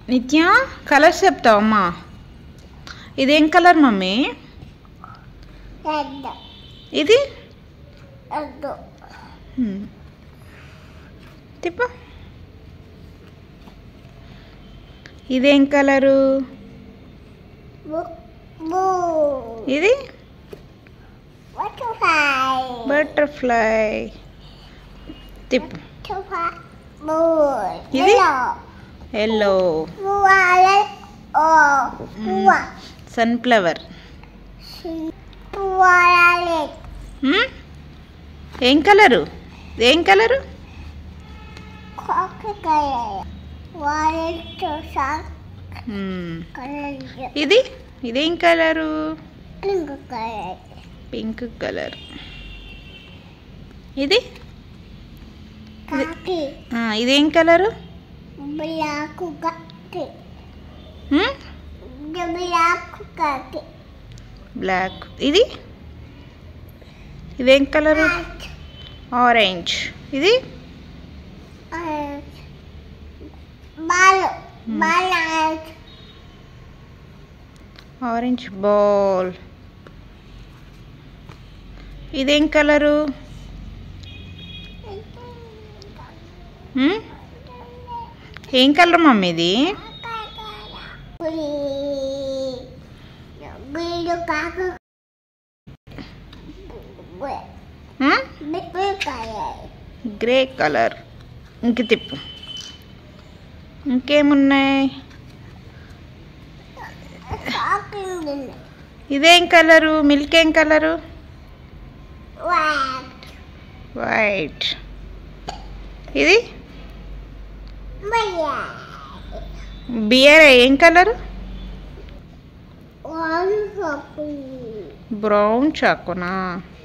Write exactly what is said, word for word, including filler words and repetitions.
నిత్య కలర్స్ చెప్తావమ్మా. ఇదేం colour mummy? ఇది తిప్ప. ఇదేం కలరు? ఇది బటర్ఫ్లై. తిప్పు. ఇది ఎల్లో. సన్ఫ్లవర్. ఏం కలరు? ఏం కలరు? ఇది ఇదేం కలరు? Pink colour. ఇది ఇదేం కలరు? బ్లాక్. ఇది ఇదేం కలరు? ఆరెంజ్. ఇది ఆరెంజ్ బాల్. ఇదేం కలరు? ఏం కలర్ మమ్మీ ఇది? Grey colour. ఇంక తిప్పు. ఇంకేమున్నాయి? ఇదేం కలరు? మిల్క్ ఏం కలరు? వైట్. ఇది బియర్ ఏం కలరు? బ్రౌన్ చాకునా?